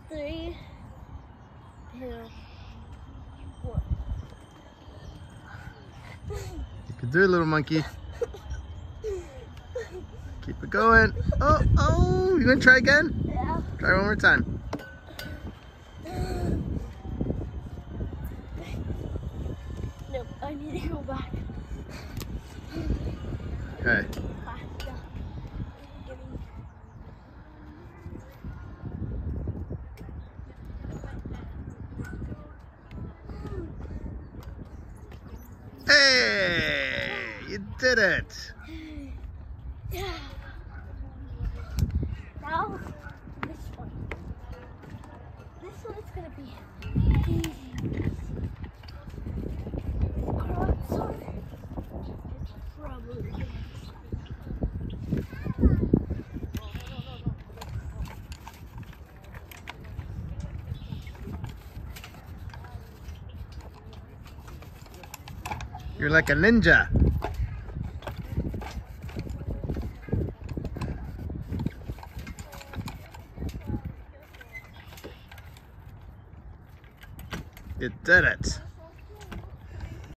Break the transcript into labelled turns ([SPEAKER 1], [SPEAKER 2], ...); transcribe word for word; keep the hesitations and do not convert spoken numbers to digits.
[SPEAKER 1] Three, two, one.
[SPEAKER 2] You can do it, little monkey. Keep it going. Oh, oh, you gonna try again?
[SPEAKER 1] Yeah.
[SPEAKER 2] Try one more time.
[SPEAKER 1] Nope, I need to go back.
[SPEAKER 2] Okay. Hey, you did it.
[SPEAKER 1] Now, this one. This one is gonna be easy. Crossword. It's probably.
[SPEAKER 2] You're like a ninja. You did it.